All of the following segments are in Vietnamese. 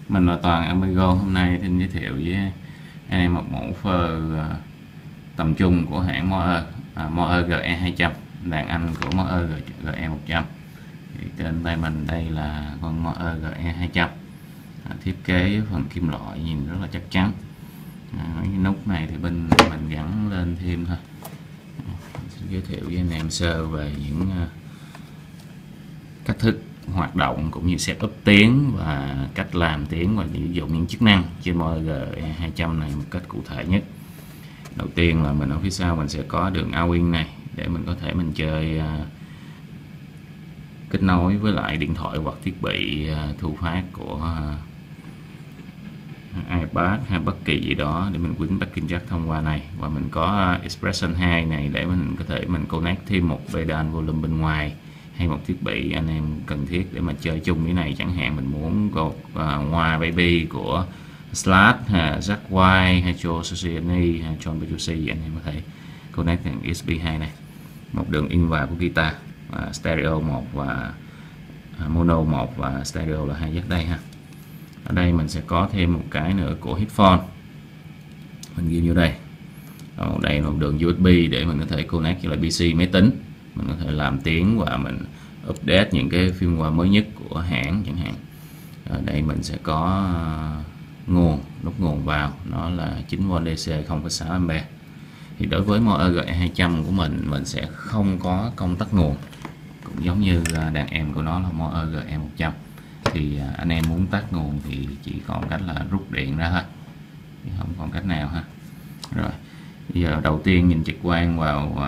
Mình là Toàn Amigo. Hôm nay xin giới thiệu với anh em một mẫu phơ tầm trung của hãng Moer GE200, đàn anh của Moer GE100. Thì trên tay mình đây là con Moer GE200, thiết kế phần kim loại nhìn rất là chắc chắn. Mấy cái nút này thì bên mình gắn lên thêm thôi. Xin giới thiệu với anh em sơ về những cách thức hoạt động cũng như setup tiếng và cách làm tiếng và sử dụng những chức năng trên Moer G200 này một cách cụ thể nhất. Đầu tiên là mình ở phía sau mình sẽ có đường out-in này để mình có thể mình chơi kết nối với lại điện thoại hoặc thiết bị thu phát của iPad hay bất kỳ gì đó để mình quýnh backing jack thông qua này. Và mình có Expression 2 này để mình có thể mình connect thêm một pedal volume bên ngoài hay một thiết bị anh em cần thiết để mà chơi chung cái này. Chẳng hạn mình muốn cột Hoa Baby của Slash, Jack White hay Joe Satriani hay John Petrucci, anh em có thể connect thành USB 2 này. Một đường in vào của guitar, stereo 1 và mono 1 và stereo là 2 jack đây ha. Ở đây mình sẽ có thêm một cái nữa của headphone, mình ghi vô đây. Ở đây là một đường USB để mình có thể connect với lại PC máy tính, mình có thể làm tiếng và mình update những cái firmware mới nhất của hãng chẳng hạn. Ở đây mình sẽ có nguồn, nút nguồn vào, nó là 9V DC 0,6A. Thì đối với Moer GE200 của mình sẽ không có công tắc nguồn, cũng giống như đàn em của nó là Moer GE100. Thì anh em muốn tắt nguồn thì chỉ còn cách là rút điện ra thôi, thì không còn cách nào ha. Rồi bây giờ đầu tiên nhìn trực quan vào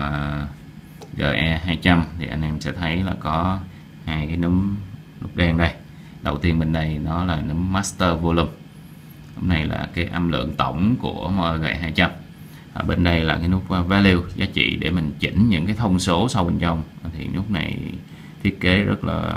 GE200 thì anh em sẽ thấy là có hai cái núm nút đen đây. Đầu tiên bên đây nó là núm Master Volume, núm này là cái âm lượng tổng của Moer GE200. Ở bên đây là cái nút Value, giá trị để mình chỉnh những cái thông số sâu bên trong. Thì nút này thiết kế rất là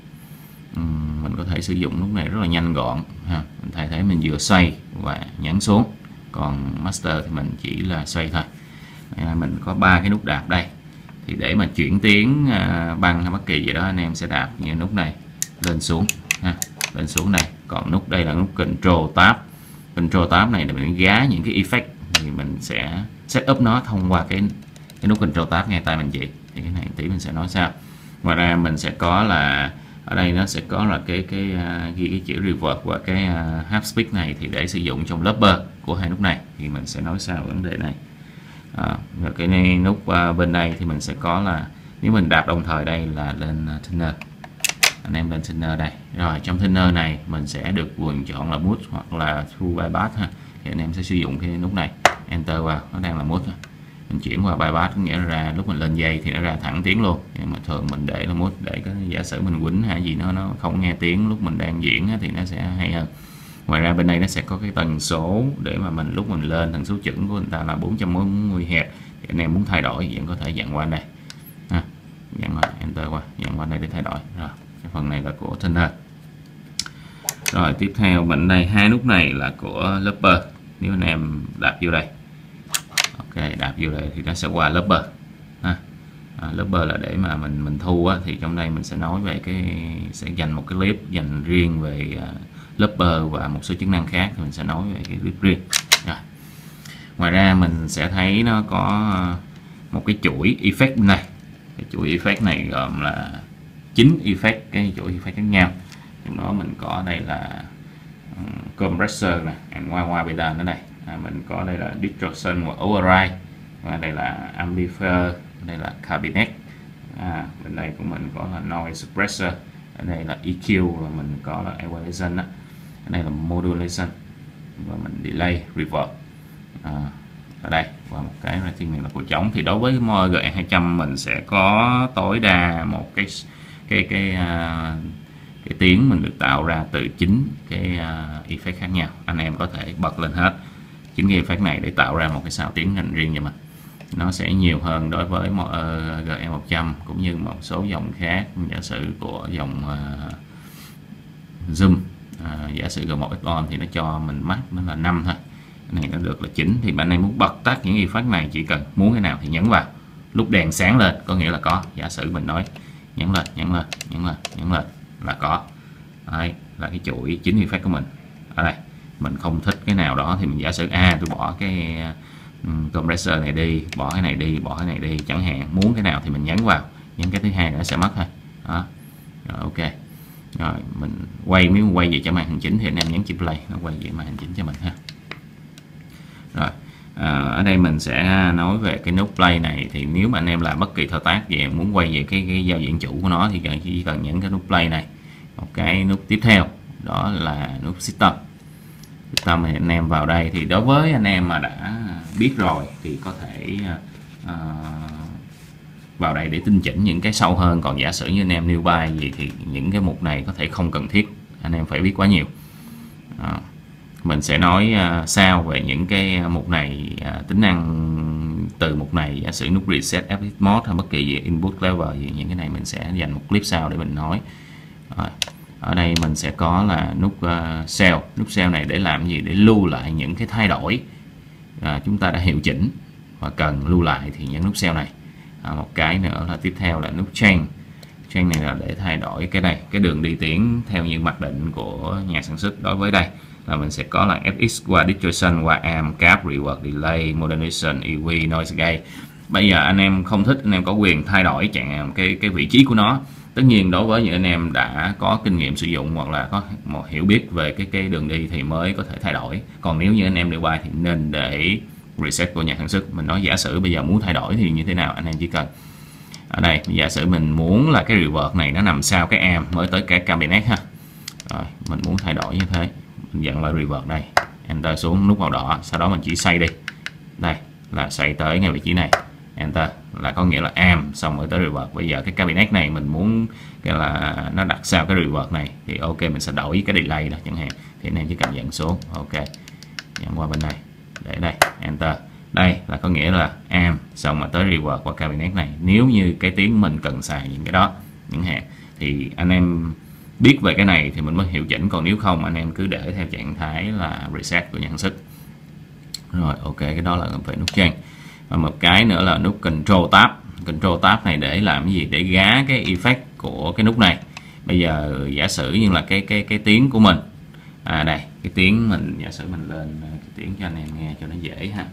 mình có thể sử dụng nút này rất là nhanh gọn ha. Mình thay thế mình vừa xoay và nhấn xuống, còn Master thì mình chỉ là xoay thôi. Mình có 3 cái nút đạp đây, thì để mà chuyển tiếng băng hay bất kỳ gì đó anh em sẽ đạp như nút này lên xuống ha, lên xuống này. Còn nút đây là nút Control Tab. Control Tab này để mình gá những cái effect, thì mình sẽ setup nó thông qua cái nút Control Tab ngay tay mình chị. Thì cái này tí mình sẽ nói sao. Ngoài ra mình sẽ có là ở đây nó sẽ có là ghi cái chữ reverb và cái half speed này thì để sử dụng trong looper của hai nút này, thì mình sẽ nói sao vấn đề này. Rồi cái này, nút bên đây thì mình sẽ có là nếu mình đạp đồng thời đây là lên thinner, anh em lên thinner đây. Rồi trong thinner này mình sẽ được quyền chọn là mute hoặc là full bypass ha. Thì anh em sẽ sử dụng cái nút này, enter vào, nó đang là mute, mình chuyển qua bypass, nghĩa là ra lúc mình lên dây thì nó ra thẳng tiếng luôn. Nhưng mà thường mình để là mute để cái giả sử mình quýnh hay gì nó không nghe tiếng lúc mình đang diễn thì nó sẽ hay hơn. Ngoài ra bên đây nó sẽ có cái tần số để mà mình lúc mình lên tần số chuẩn của người ta là 440 Hz, thì anh em muốn thay đổi thì vẫn có thể dặn qua đây ha, dặn qua enter qua, dặn qua đây để thay đổi. Rồi cái phần này là của thinner. Rồi tiếp theo bên đây hai nút này là của looper. Nếu anh em đạp vô đây, ok, đạp vô đây thì nó sẽ qua looper ha. Looper là để mà mình thu á, thì trong đây mình sẽ nói về sẽ dành một cái clip dành riêng về looper và một số chức năng khác, thì mình sẽ nói về cái clip riêng. Rồi. Ngoài ra mình sẽ thấy nó có một cái chuỗi effect bên này. Cái chuỗi effect này gồm là 9 effect, cái chuỗi effect khác nhau. Trong đó mình có đây là compressor này, ngoài pedal ở đây. Mình có đây là distortion và override, và đây là amplifier, đây là cabinet. Bên đây của mình có là noise suppressor, ở đây là EQ, và mình có là equalization đó. Ở đây là modulation, và mình delay, reverb ở đây, và một cái rating này là của trống. Thì đối với Moer GE200 mình sẽ có tối đa một cái tiếng mình được tạo ra từ 9 cái effect khác nhau. Anh em có thể bật lên hết 9 cái effect này để tạo ra một cái sao tiếng dành riêng cho mình. Nó sẽ nhiều hơn đối với Moer GE100 cũng như một số dòng khác, giả sử của dòng Zoom, giả sử G1 X-on thì nó cho mình max nó là 5 thôi, cái này nó được là 9. Thì bạn này muốn bật tắt những effect này chỉ cần muốn cái nào thì nhấn vào, lúc đèn sáng lên có nghĩa là có. Giả sử mình nói nhấn lên là có. Đấy là cái chuỗi 9 effect của mình. ở đây mình không thích cái nào đó thì mình giả sử tôi bỏ cái compressor này đi, bỏ cái này đi, bỏ cái này đi chẳng hạn, muốn cái nào thì mình nhấn vào, nhấn cái thứ hai nó sẽ mất thôi đó. Rồi ok, rồi mình nếu quay về cho màn hình chính thì anh em nhấn chữ play, nó quay về màn hình chính cho mình ha. Rồi ở đây mình sẽ nói về cái nút play này, thì nếu mà anh em làm bất kỳ thao tác gì muốn quay về cái giao diện chủ của nó thì chỉ cần nhấn cái nút play này. Một cái nút tiếp theo đó là nút system. System thì anh em vào đây, thì đối với anh em mà đã biết rồi thì có thể vào đây để tinh chỉnh những cái sâu hơn, còn giả sử như anh em newbie gì thì những cái mục này có thể không cần thiết anh em phải biết quá nhiều. Mình sẽ nói sau về những cái mục này, tính năng từ mục này, giả sử nút reset exit mode hay bất kỳ gì input level gì, những cái này mình sẽ dành một clip sau để mình nói. Rồi, ở đây mình sẽ có là nút save. Nút save này để làm gì? Để lưu lại những cái thay đổi chúng ta đã hiệu chỉnh và cần lưu lại thì nhấn nút save này. Một cái nữa là tiếp theo là nút change. Change này là để thay đổi cái này, cái đường đi tiến theo như mặc định của nhà sản xuất. Đối với đây là mình sẽ có là FX qua distortion, qua amp, cap, rework, delay, modulation, EQ, noise gate. Bây giờ anh em không thích, anh em có quyền thay đổi chẳng cái vị trí của nó. Tất nhiên đối với những anh em đã có kinh nghiệm sử dụng hoặc là có một hiểu biết về cái đường đi thì mới có thể thay đổi. Còn nếu như anh em DIY thì nên để reset của nhà sản xuất. Mình nói giả sử bây giờ muốn thay đổi thì như thế nào, anh em chỉ cần ở đây giả sử mình muốn là cái reverb này nó nằm sau cái amp mới tới cái cabinet ha. Rồi mình muốn thay đổi như thế, mình dặn là reverb đây, enter xuống nút màu đỏ, sau đó mình chỉ xoay đi, đây là xoay tới ngay vị trí này, enter là có nghĩa là amp xong rồi tới reverb. Bây giờ cái cabinet này mình muốn cái là nó đặt sau cái reverb này thì ok, mình sẽ đổi cái delay đó chẳng hạn, thì anh em chỉ cần dặn xuống, ok, dặn qua bên này để đây, enter. Đây là có nghĩa là amp xong mà tới reverb qua cabinet này. Nếu như cái tiếng mình cần xài những cái đó những hạn thì anh em biết về cái này thì mình mới hiệu chỉnh, còn nếu không anh em cứ để theo trạng thái là reset của nhà sản xuất. Rồi ok, cái đó là về nút change. Và một cái nữa là nút control tab. Control tab này để làm cái gì? Để gá cái effect của cái nút này. Bây giờ giả sử như là cái tiếng của mình, đây cái tiếng mình, giả sử mình lên cái tiếng cho anh em nghe cho nó dễ ha.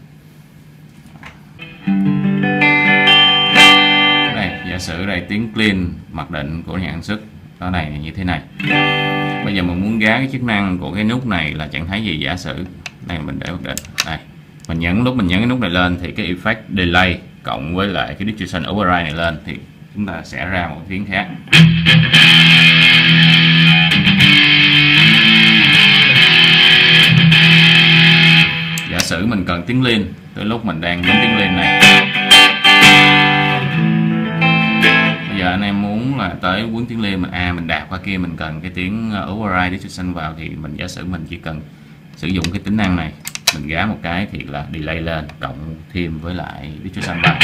Đây giả sử đây tiếng clean mặc định của nhà sản xuất đó này như thế này. Bây giờ mình muốn gá cái chức năng của cái nút này là trạng thái gì? Giả sử đây mình để mặc định đây, mình nhấn lúc mình nhấn cái nút này lên thì cái effect delay cộng với lại cái distortion override này lên thì chúng ta sẽ ra một tiếng khác. Giả sử mình cần tiếng lên tới lúc mình đang bấm tiếng lên này, bây giờ anh em muốn là tới cuốn tiếng lên mình đạp qua kia, mình cần cái tiếng override distortion vào thì mình giả sử mình chỉ cần sử dụng cái tính năng này, mình gá một cái thì là delay lên cộng thêm với lại distortion vào.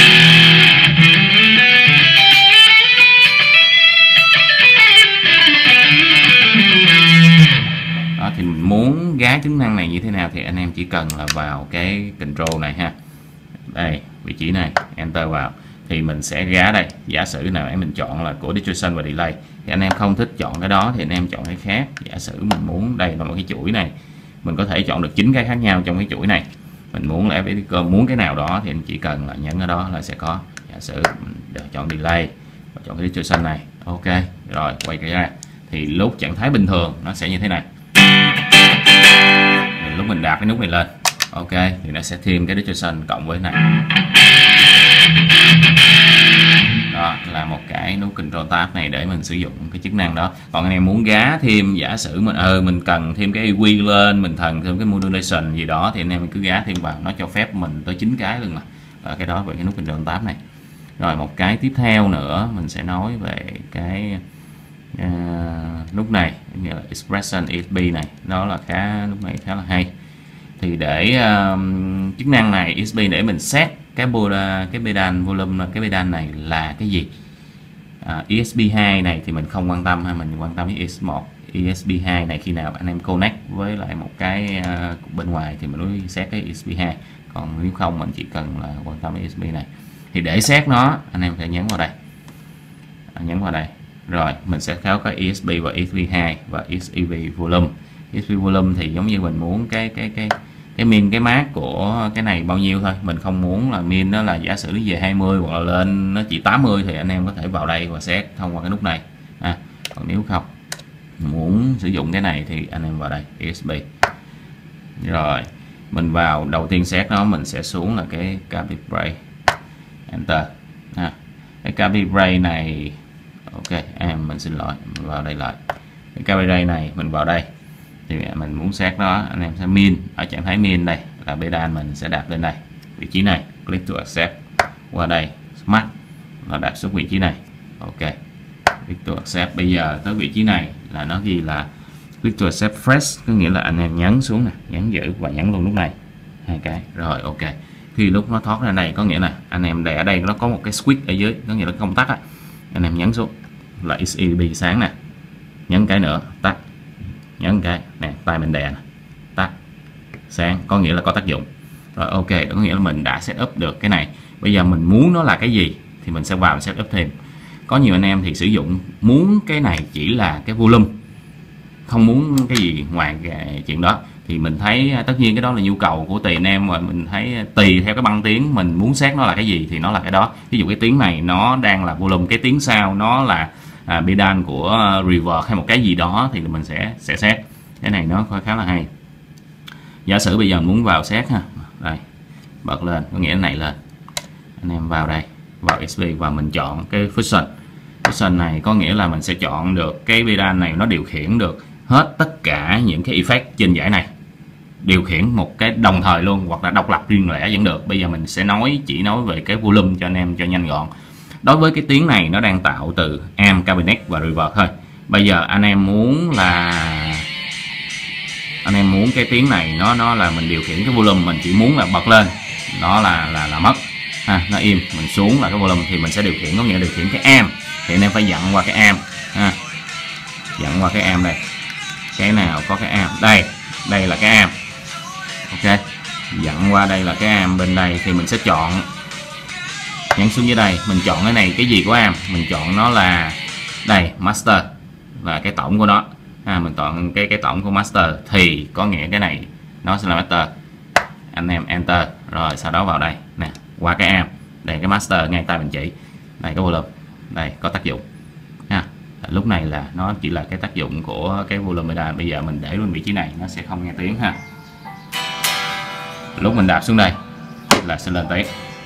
Đó, thì mình muốn gá tính năng này như thế nào thì anh em chỉ cần là vào cái control này ha, đây vị trí này, enter vào thì mình sẽ gá đây. Giả sử nào mình chọn là của distortion và delay thì anh em không thích chọn cái đó thì anh em chọn cái khác. Giả sử mình muốn đây là một cái chuỗi này, mình có thể chọn được 9 cái khác nhau trong cái chuỗi này. Mình muốn là muốn cái nào đó thì anh chỉ cần là nhấn ở đó là sẽ có. Giả sử mình chọn delay và chọn cái distortion này, ok rồi quay cái ra thì lúc trạng thái bình thường nó sẽ như thế này. Thì lúc mình đạp cái nút này lên, ok thì nó sẽ thêm cái distortion cộng với này. Đó là một cái nút control tab này để mình sử dụng cái chức năng đó. Còn anh em muốn gá thêm, giả sử mình cần thêm cái EQ lên, mình cần thêm cái modulation gì đó thì anh em cứ gá thêm vào, nó cho phép mình tới 9 cái luôn mà. Cái đó về cái nút control tab này. Rồi một cái tiếp theo nữa mình sẽ nói về cái nút này, như là expression ESP này, đó là nút này khá là hay. Thì để chức năng này ESP để mình set cái pedal volume, cái pedal này là cái gì. ESP2 này thì mình không quan tâm ha, mình quan tâm với ES1. ESP2 này khi nào anh em connect với lại một cái bên ngoài thì mình mới set cái ESP2, còn nếu không mình chỉ cần là quan tâm với ESP này. Thì để set nó anh em phải nhấn vào đây, rồi mình sẽ kéo cái ESP và ESP2 và ESP volume. ESP volume thì giống như mình muốn cái min cái mát của cái này bao nhiêu thôi, mình không muốn là min nó là giả sử nó về 20 hoặc là lên nó chỉ 80 thì anh em có thể vào đây và set thông qua cái nút này. Còn nếu không muốn sử dụng cái này thì anh em vào đây ESP, rồi mình vào đầu tiên set nó, mình sẽ xuống là cái calibrate, enter. Cái calibrate này ok, mình xin lỗi, mình vào đây lại cái calibrate này, mình vào đây thì mình muốn set nó, anh em sẽ min ở trạng thái min, đây là pedal mình sẽ đạp lên đây vị trí này, click to accept, qua đây smart là đạp xuống vị trí này, ok, click to accept. Bây giờ tới vị trí này là nó ghi là click to accept fresh, có nghĩa là anh em nhấn xuống nè, nhấn giữ và nhấn luôn lúc này hai cái, rồi ok. Khi lúc nó thoát ra đây có nghĩa là anh em để ở đây nó có một cái switch ở dưới, có nghĩa là công tắc á, anh em nhấn xuống là XEB sáng nè, nhấn cái nữa tắt, nhấn cái nè, tay mình đè nè, tắt sáng, có nghĩa là có tác dụng. Rồi ok, có nghĩa là mình đã set up được cái này. Bây giờ mình muốn nó là cái gì thì mình sẽ vào set up thêm. Có nhiều anh em thì sử dụng muốn cái này chỉ là cái volume, không muốn cái gì ngoài cái chuyện đó, thì mình thấy tất nhiên cái đó là nhu cầu của tùy anh em, và mình thấy tùy theo cái băng tiếng mình muốn set nó là cái gì thì nó là cái đó. Ví dụ cái tiếng này nó đang là volume, cái tiếng sau nó là pedal của reverb hay một cái gì đó thì mình sẽ set. Cái này nó khá là hay. Giả sử bây giờ mình muốn vào set ha, đây bật lên, có nghĩa này lên, anh em vào đây, vào ESP và mình chọn cái function này, có nghĩa là mình sẽ chọn được cái pedal này nó điều khiển được hết tất cả những cái effect trên dãy này, điều khiển một cái đồng thời luôn, hoặc là độc lập riêng lẻ vẫn được. Bây giờ mình sẽ chỉ nói về cái volume cho anh em cho nhanh gọn. Đối với cái tiếng này nó đang tạo từ amp, cabinet và reverb thôi. Bây giờ anh em muốn cái tiếng này nó là mình điều khiển cái volume, mình chỉ muốn là bật lên đó là mất nó im, mình xuống là cái volume thì mình sẽ điều khiển, có nghĩa điều khiển cái amp thì anh em phải dặn qua cái amp dặn qua cái amp đây, cái nào có cái amp đây là cái amp, ok, dặn qua đây là cái amp, bên đây thì mình sẽ chọn, nhấn xuống dưới đây mình chọn cái này, cái gì của amp mình chọn nó là đây master, là cái tổng của nó, mình chọn cái tổng của master thì có nghĩa cái này nó sẽ là master. Anh em enter rồi sau đó vào đây nè, qua cái amp đây, cái master ngay tay mình chỉ đây, cái volume đây có tác dụng ha. Lúc này là nó chỉ là cái tác dụng của cái volume pedal. Bây giờ mình để lên vị trí này nó sẽ không nghe tiếng ha. Lúc mình đạp xuống đây là sẽ lên tiếng.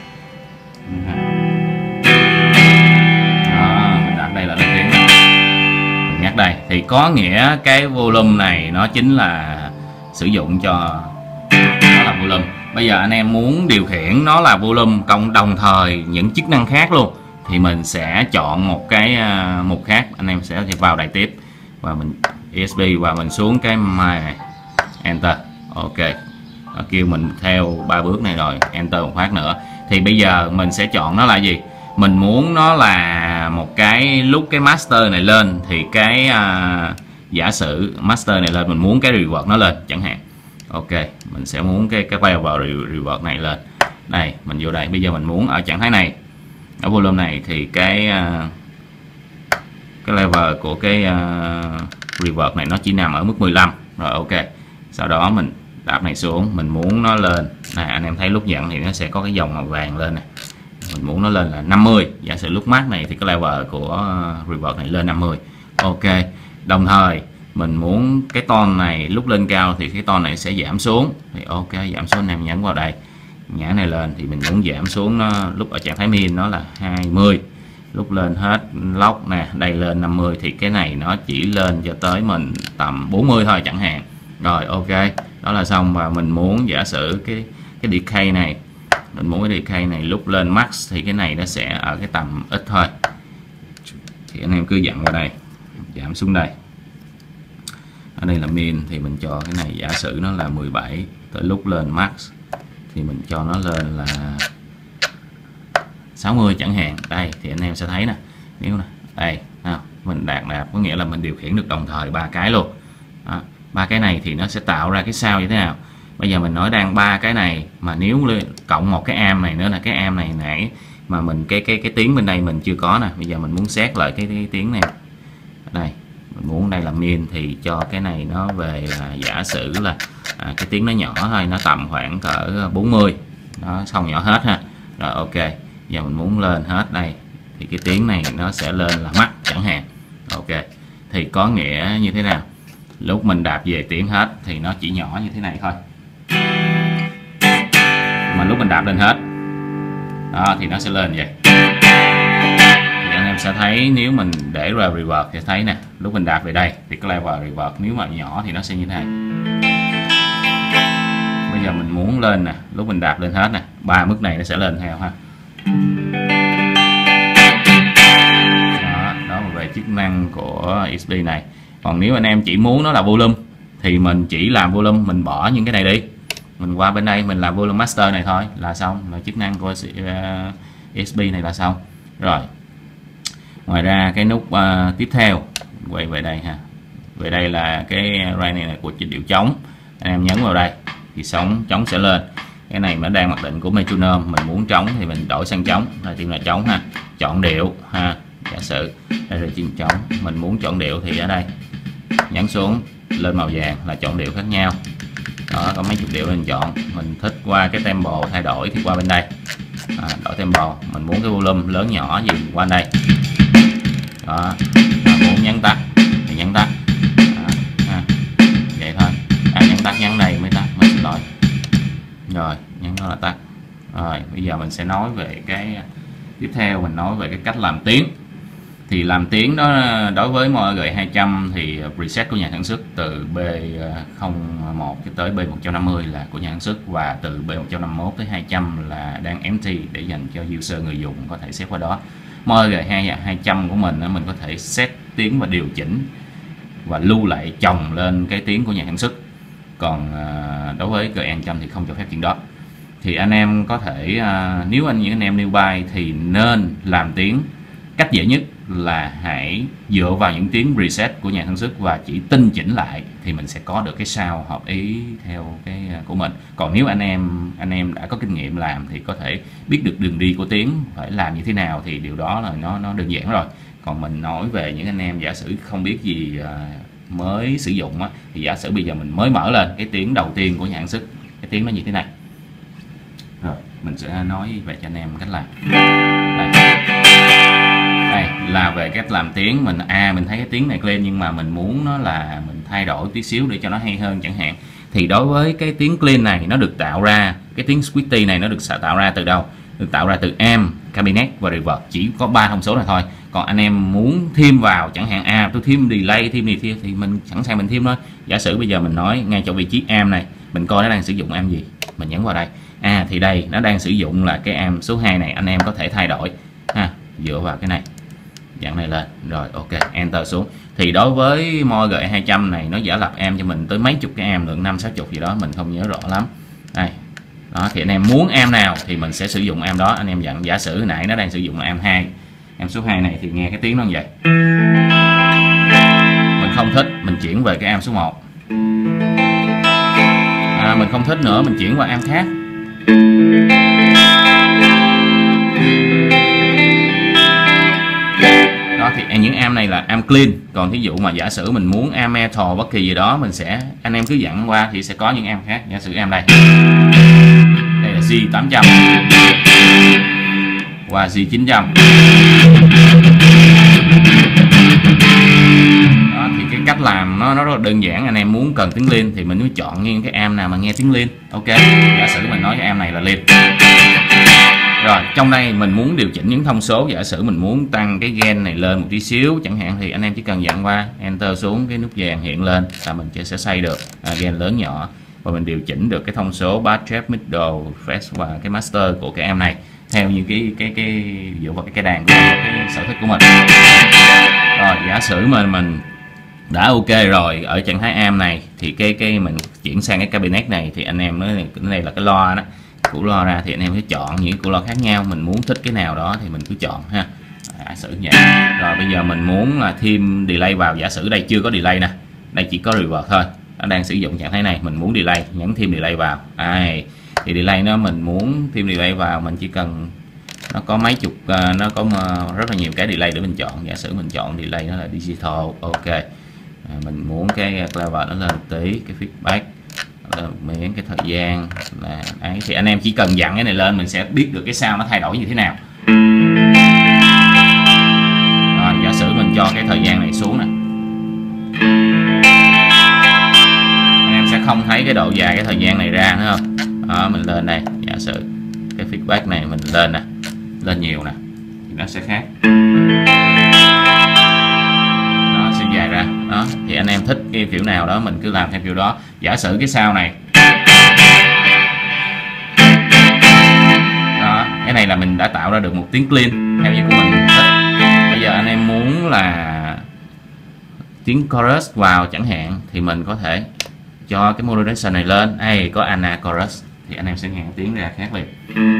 Mình đạp đây là lên tiếng. Mình nhắc đây thì có nghĩa cái volume này nó chính là sử dụng cho nó là volume. Bây giờ anh em muốn điều khiển nó là volume cộng đồng thời những chức năng khác luôn thì mình sẽ chọn một cái mục khác. Anh em sẽ vào đây tiếp và mình ESP và mình xuống cái mai này, enter, ok, nó kêu mình theo 3 bước này rồi, enter một phát nữa. Thì bây giờ mình sẽ chọn nó là gì, mình muốn nó là một cái lúc cái master này lên thì cái giả sử master này lên, mình muốn cái reverb nó lên chẳng hạn, ok, mình sẽ muốn cái level reverb này lên đây, mình vô đây. Bây giờ mình muốn ở trạng thái này, ở volume này thì cái level của cái reverb này nó chỉ nằm ở mức 15 rồi, ok. Sau đó mình đạp này xuống, mình muốn nó lên này, anh em thấy lúc nhận thì nó sẽ có cái dòng màu vàng lên này, mình muốn nó lên là 50. Giả sử lúc mát này thì cái level của reverb này lên 50, ok. Đồng thời mình muốn cái tone này lúc lên cao thì cái tone này sẽ giảm xuống thì ok, giảm xuống, anh em nhấn vào đây, nhả này lên thì mình muốn giảm xuống nó lúc ở trạng thái min nó là 20, lúc lên hết lock nè đây lên 50 thì cái này nó chỉ lên cho tới mình tầm 40 thôi chẳng hạn. Rồi ok, đó là xong. Và mình muốn giả sử cái decay này, mình muốn cái decay này lúc lên max thì cái này nó sẽ ở cái tầm ít thôi, thì anh em cứ dặn vào đây, giảm xuống đây, ở đây là min thì mình cho cái này giả sử nó là 17, tới lúc lên max thì mình cho nó lên là 60 chẳng hạn. Đây thì anh em sẽ thấy nè, nếu nè đây mình đạp có nghĩa là mình điều khiển được đồng thời 3 cái luôn. Ba cái này thì nó sẽ tạo ra cái sao như thế nào. Bây giờ mình nói đang 3 cái này mà nếu cộng một cái amp này nữa là cái amp này nãy mà mình cái tiếng bên đây mình chưa có nè. Bây giờ mình muốn xét lại cái tiếng này đây, mình muốn đây là min thì cho cái này nó về là giả sử là cái tiếng nó nhỏ thôi, nó tầm khoảng cỡ 40, nó xong nhỏ hết ha. Rồi ok, giờ mình muốn lên hết đây thì cái tiếng này nó sẽ lên là max chẳng hạn. Ok, thì có nghĩa như thế nào? Lúc mình đạp về tiếng hết thì nó chỉ nhỏ như thế này thôi, mà lúc mình đạp lên hết đó thì nó sẽ lên vậy. Thì anh em sẽ thấy nếu mình để ra reverb thì thấy nè, lúc mình đạp về đây thì cái level reverb nếu mà nhỏ thì nó sẽ như thế này. Bây giờ mình muốn lên nè, lúc mình đạp lên hết nè, ba mức này nó sẽ lên theo ha. Đó là về chức năng của XP này. Còn nếu anh em chỉ muốn nó là volume thì mình chỉ làm volume, mình bỏ những cái này đi, mình qua bên đây mình làm volume master này thôi là xong, là chức năng của XP này là xong rồi. Ngoài ra cái nút tiếp theo, quay về đây ha, về đây là cái ray này là của chỉnh điệu trống, anh em nhấn vào đây thì trống sẽ lên. Cái này nó đang mặc định của metronome, mình muốn trống thì mình đổi sang trống, là tìm là trống ha, chọn điệu ha. Giả sử đây là chỉnh trống, mình muốn chọn điệu thì ở đây nhấn xuống lên màu vàng là chọn điệu khác nhau. Đó, có mấy chục điệu mình chọn. Mình thích qua cái tempo thay đổi thì qua bên đây đổi tempo. Mình muốn cái volume lớn nhỏ gì qua đây. Đó, muốn nhấn tắt thì nhấn tắt. Vậy thôi. Nhấn tắt, nhấn đây mới tắt, mình xin lỗi. Rồi nhấn nó là tắt. Rồi bây giờ mình sẽ nói về cái tiếp theo, mình nói về cái cách làm tiếng. Thì làm tiếng đó, đối với Moog 200 thì preset của nhà sản xuất từ B01 cho tới B150 là của nhà sản xuất, và từ B151 tới 200 là đang empty để dành cho user, người dùng có thể set qua đó. Moog 200 của mình mình có thể set tiếng và điều chỉnh và lưu lại chồng lên cái tiếng của nhà sản xuất. Còn đối với GE100 thì không cho phép chuyện đó. Thì anh em có thể nếu những anh em newbie thì nên làm tiếng, cách dễ nhất là hãy dựa vào những tiếng preset của nhà sản xuất và chỉ tinh chỉnh lại thì mình sẽ có được cái sound hợp ý theo cái của mình. Còn nếu anh em đã có kinh nghiệm làm thì có thể biết được đường đi của tiếng phải làm như thế nào thì điều đó là nó đơn giản rồi. Còn mình nói về những anh em giả sử không biết gì mới sử dụng thì giả sử bây giờ mình mới mở lên cái tiếng đầu tiên của nhà sản xuất, cái tiếng nó như thế này. Rồi mình sẽ nói về cho anh em cách làm. Đây là về cách làm tiếng. Mình thấy cái tiếng này clean nhưng mà mình muốn nó là mình thay đổi tí xíu để cho nó hay hơn chẳng hạn. Thì đối với cái tiếng clean này nó được tạo ra, cái tiếng squeaky này nó được tạo ra từ đâu? Được tạo ra từ amp, cabinet và reverb, chỉ có 3 thông số này thôi. Còn anh em muốn thêm vào chẳng hạn tôi thêm delay, thêm gì thì mình sẵn sàng mình thêm thôi. Giả sử bây giờ mình nói ngay chỗ vị trí amp này, mình coi nó đang sử dụng amp gì, mình nhấn vào đây. Thì đây nó đang sử dụng là cái amp số 2 này, anh em có thể thay đổi ha, dựa vào cái này, dạng này lên. Rồi ok, enter xuống. Thì đối với Moog 200 này nó giả lập amp cho mình tới mấy chục cái amp, lượng 50-60 gì đó mình không nhớ rõ lắm. Đây. Đó thì anh em muốn amp nào thì mình sẽ sử dụng amp đó. Anh em dặn giả sử nãy nó đang sử dụng là amp 2. Amp số 2 này thì nghe cái tiếng nó như vậy. Mình không thích, mình chuyển về cái amp số 1. Mình không thích nữa, mình chuyển qua amp khác. Đó thì những amp này là amp clean. Còn thí dụ mà giả sử mình muốn amp metal bất kỳ gì đó, mình sẽ, anh em cứ dặn qua thì sẽ có những amp khác. Giả sử amp đây, đây là G800 qua G900. Đó thì cái cách làm nó rất là đơn giản. Anh em muốn cần tiếng clean thì mình mới chọn những cái amp nào mà nghe tiếng clean. Ok, giả sử mình nói cái amp này là clean. Rồi trong đây mình muốn điều chỉnh những thông số, giả sử mình muốn tăng cái gain này lên một tí xíu chẳng hạn, thì anh em chỉ cần dặn qua enter xuống, cái nút vàng hiện lên là mình sẽ xây được gain lớn nhỏ, và mình điều chỉnh được cái thông số bass, trap, middle, fresh và cái master của cái amp này theo như cái dựa vào cái đàn của cái sở thích của mình. Rồi giả sử mình đã ok rồi ở trạng thái amp này thì cái mình chuyển sang cái cabinet này, thì anh em nói cái này là cái loa đó, củ loa ra thì anh em sẽ chọn những củ loa khác nhau, mình muốn thích cái nào đó thì mình cứ chọn ha. Giả sử vậy. Rồi bây giờ mình muốn là thêm delay vào, giả sử đây chưa có delay nè, đây chỉ có reverb thôi, nó đang sử dụng trạng thái này, mình muốn delay, nhấn thêm delay vào. Thì delay nó, mình muốn thêm delay vào, mình chỉ cần nó có mấy chục, nó có rất là nhiều cái delay để mình chọn. Giả sử mình chọn delay nó là digital. Ok, mình muốn cái clever nó lên một tí, cái feedback lên một miếng, cái thời gian là ấy, thì anh em chỉ cần dặn cái này lên mình sẽ biết được cái sound nó thay đổi như thế nào. Giả sử mình cho cái thời gian này xuống nè, anh em sẽ không thấy cái độ dài cái thời gian này ra nữa không. Đó, mình lên đây, giả sử cái feedback này mình lên nè, lên nhiều nè thì nó sẽ khác, nó sẽ dài ra. Đó, thì anh em thích cái kiểu nào đó mình cứ làm theo kiểu đó. Giả sử cái sound này đó, cái này là mình đã tạo ra được một tiếng clean theo như của mình thích. Bây giờ anh em muốn là tiếng chorus vào chẳng hạn thì mình có thể cho cái modulation này lên. Có Anna chorus thì anh em sẽ nghe tiếng ra khác liền.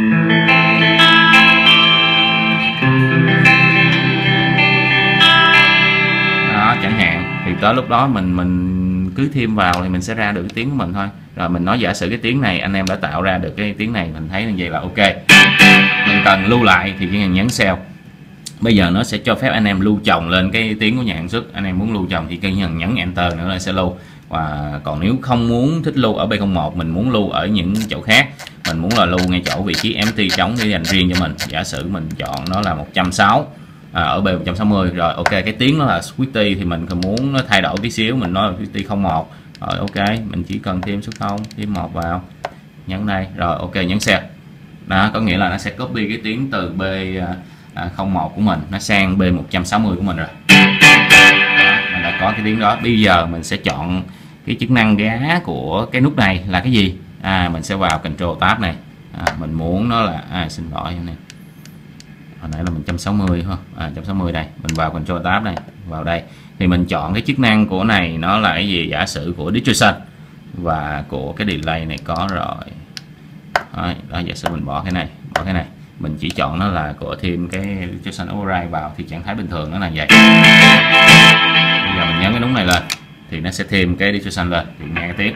Đó, chẳng hạn thì tới lúc đó mình cứ thêm vào thì mình sẽ ra được cái tiếng của mình thôi. Rồi mình nói giả sử cái tiếng này anh em đã tạo ra được cái tiếng này, mình thấy như vậy là ok. Mình cần lưu lại thì chỉ cần nhấn save. Bây giờ nó sẽ cho phép anh em lưu chồng lên cái tiếng của nhà sản xuất. Anh em muốn lưu chồng thì chỉ cần nhấn enter nữa là sẽ lưu. Và còn nếu không muốn thích lưu ở B01, mình muốn lưu ở những chỗ khác, mình muốn là lưu ngay chỗ vị trí empty trống để dành riêng cho mình. Giả sử mình chọn nó là 160 ở B160. Rồi ok, cái tiếng nó là Sweetie thì mình muốn nó thay đổi tí xíu, mình nói là Sweetie 01. Rồi ok, mình chỉ cần thêm số 0, thêm 1 vào, nhấn đây, rồi ok, nhấn save. Đó, có nghĩa là nó sẽ copy cái tiếng từ B01 của mình nó sang B160 của mình rồi. Đó, mình đã có cái tiếng đó. Bây giờ mình sẽ chọn cái chức năng gá của cái nút này là cái gì. Mình sẽ vào Control Tab này. Mình muốn nó là xin lỗi này, hồi nãy là mình 160 không? 160 đây, mình vào Control Tab này, vào đây thì mình chọn cái chức năng của này nó là cái gì. Giả sử của distortion và của cái delay này có rồi. Đó, giả sử mình bỏ cái này, mình chỉ chọn nó là của thêm cái distortion override vào thì trạng thái bình thường nó là vậy. Bây giờ mình nhấn cái nút này lên thì nó sẽ thêm cái distortion lên thì nghe tiếp.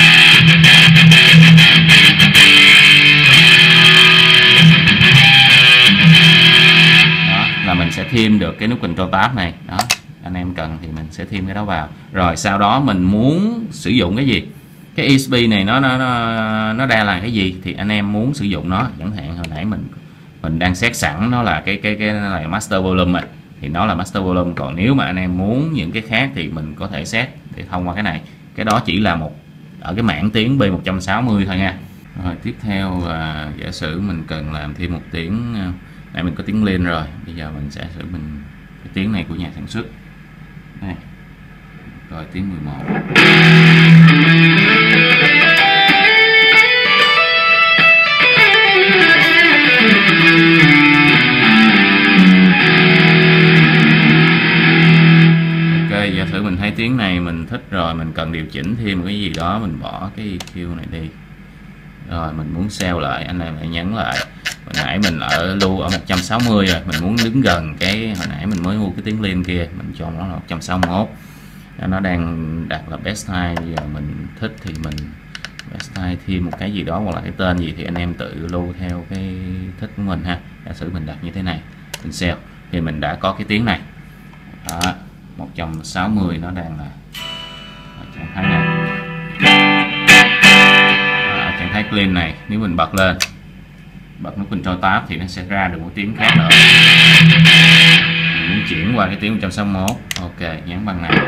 Đó là mình sẽ thêm được cái nút Control Tab này. Đó, anh em cần thì mình sẽ thêm cái đó vào. Rồi sau đó mình muốn sử dụng cái gì, cái ESP này nó đang là cái gì thì anh em muốn sử dụng nó. Chẳng hạn hồi nãy mình đang set sẵn nó là cái này master volume này, thì nó là master volume. Còn nếu mà anh em muốn những cái khác thì mình có thể set để thông qua cái này. Cái đó chỉ là một ở cái mảng tiếng B160 thôi nha. Rồi tiếp theo giả sử mình cần làm thêm một tiếng. Nãy mình có tiếng lên rồi, bây giờ mình sẽ sử mình cái tiếng này của nhà sản xuất đây. Rồi tiếng 11. Ok, giả sử mình thấy tiếng này mình thích rồi, mình cần điều chỉnh thêm một cái gì đó, mình bỏ cái EQ này đi. Rồi mình muốn save lại, anh em phải nhấn lại. Hồi nãy mình lưu ở 160 rồi, mình muốn đứng gần cái hồi nãy mình mới mua cái tiếng lên kia, mình chọn nó là 161. Nó đang đặt là best time, bây giờ mình thích thì mình best time thêm một cái gì đó hoặc là cái tên gì thì anh em tự lưu theo cái thích của mình ha. Giả sử mình đặt như thế này, mình save thì mình đã có cái tiếng này. Đó, 160 nó đang là ở trạng thái này. Trạng thái clean này, nếu mình bật lên, bật nút Control Tab thì nó sẽ ra được một tiếng khác nữa. Mình muốn chuyển qua cái tiếng 161. Ok, nhấn bằng này.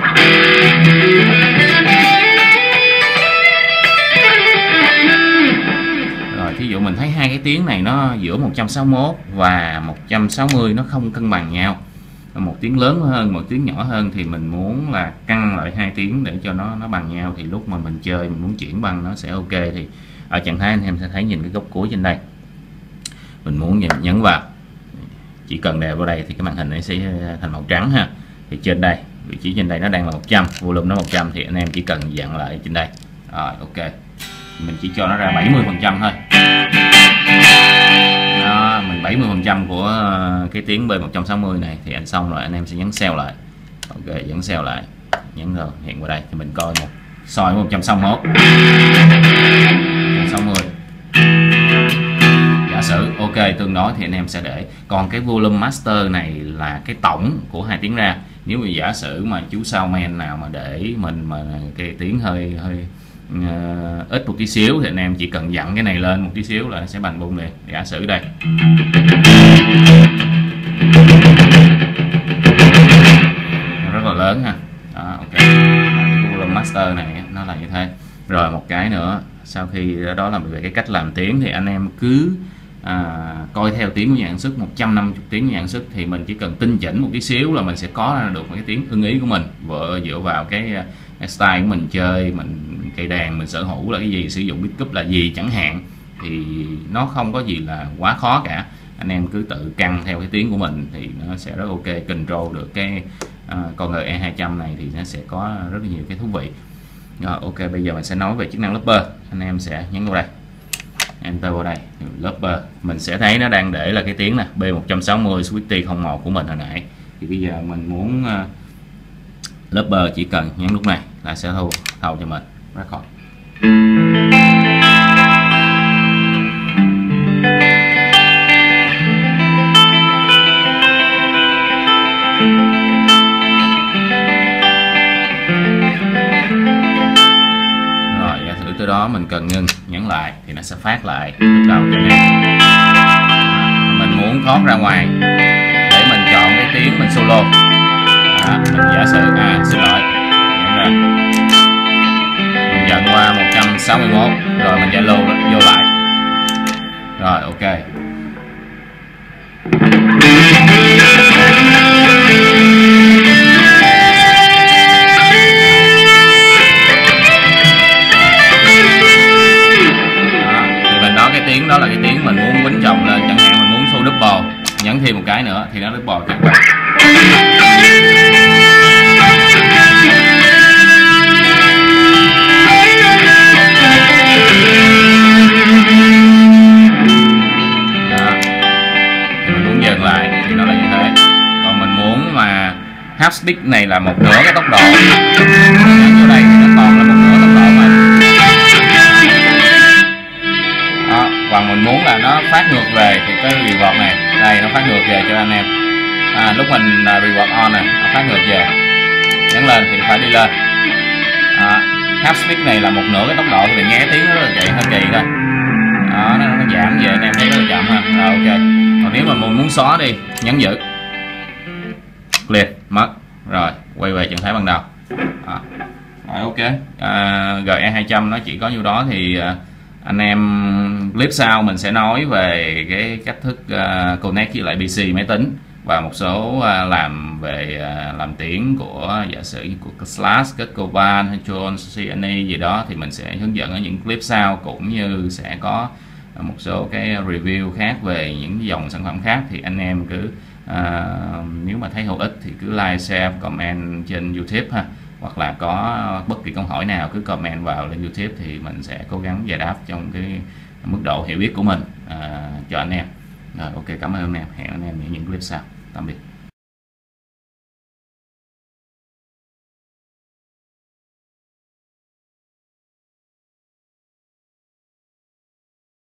Rồi thí dụ mình thấy hai cái tiếng này nó giữa 161 và 160 nó không cân bằng nhau, một tiếng lớn hơn một tiếng nhỏ hơn, thì mình muốn là cân lại hai tiếng để cho nó bằng nhau. Thì lúc mà mình chơi mình muốn chuyển bằng nó sẽ ok. Thì ở trạng thái anh em sẽ thấy nhìn cái góc cuối trên đây, mình muốn nhấn vào, chỉ cần đè vào đây thì cái màn hình này sẽ thành màu trắng ha. Thì trên đây, vị trí trên đây nó đang là 100, volume nó 100 thì anh em chỉ cần dặn lại trên đây. Rồi ok, mình chỉ cho nó ra 70% thôi. Đó, mình 70% của cái tiếng B160 này thì anh xong rồi, anh em sẽ nhấn save lại. Ok, nhấn save lại, nhấn rồi hiện vào đây thì mình coi một soi 161 160. Giả sử ok tương đối thì anh em sẽ để. Còn cái volume master này là cái tổng của hai tiếng ra, Nếu mà giả sử mà chú Soundman nào mà để mình mà cái tiếng hơi ít một tí xíu thì anh em chỉ cần dặn cái này lên một tí xíu là nó sẽ bành bung liền. Giả sử đây rất là lớn ha. Đó, ok, cái volume master này nó là như thế. Rồi một cái nữa, sau khi đó là về cái cách làm tiếng thì anh em cứ coi theo tiếng của nhà sản xuất 150 tiếng của nhà sản xuất, thì mình chỉ cần tinh chỉnh một tí xíu là mình sẽ có ra được một cái tiếng ưng ý của mình, dựa vào cái style của mình chơi, mình cây đàn mình sở hữu là cái gì, sử dụng pickup là gì chẳng hạn, thì nó không có gì là quá khó cả. Anh em cứ tự căn theo cái tiếng của mình thì nó sẽ rất ok, control được cái con GE200 này thì nó sẽ có rất là nhiều cái thú vị. Rồi ok, bây giờ mình sẽ nói về chức năng looper. Anh em sẽ nhấn vào đây, enter vào đây, looper mình sẽ thấy nó đang để là cái tiếng nè, B160 Sweetie 01 của mình hồi nãy. Thì bây giờ mình muốn looper chỉ cần nhấn lúc này là sẽ thâu cho mình record. Từ đó mình cần ngưng, nhấn lại thì nó sẽ phát lại lúc đầu cho em. Mình muốn thoát ra ngoài để mình chọn cái tiếng mình solo. Mình giả sử xin lỗi, nhấn ra mình dần qua 161 rồi mình giải lô vô lại. Rồi ok. Cái tiếng đó là cái tiếng mình muốn quýnh chồng lên, chẳng hạn mình muốn show double, nhấn thêm một cái nữa thì nó double kết quả. Thì mình muốn dừng lại thì nó là như thế. Còn mình muốn mà half speed này là một nửa cái tốc độ, nhấn vô đây thì nó còn là một nửa tốc độ mà. Còn mình muốn là nó phát ngược về thì cái reverb này đây nó phát ngược về cho anh em. Lúc mình reverb on này nó phát ngược về, nhấn lên thì phải đi lên. Half speed này là một nửa cái tốc độ thì nghe tiếng nó rất là hơi kỳ thôi. Đó, nó giảm về anh em thấy rất là chậm ha. Rồi ok. Còn nếu mà mình muốn xóa đi, nhấn giữ clear mất rồi, quay về trạng thái ban đầu. Rồi ok. GE200 nó chỉ có nhiêu đó thì anh em clip sau mình sẽ nói về cái cách thức connect với lại PC máy tính và một số làm về làm tiếng của giả sử của Slash, Coban hay John CNE gì đó thì mình sẽ hướng dẫn ở những clip sau, cũng như sẽ có một số cái review khác về những dòng sản phẩm khác. Thì anh em cứ nếu mà thấy hữu ích thì cứ like, share, comment trên YouTube ha, hoặc là có bất kỳ câu hỏi nào cứ comment vào lên YouTube thì mình sẽ cố gắng giải đáp trong cái mức độ hiểu biết của mình cho anh em. Rồi ok, cảm ơn anh em, hẹn anh em ở những clip sau. Tạm biệt.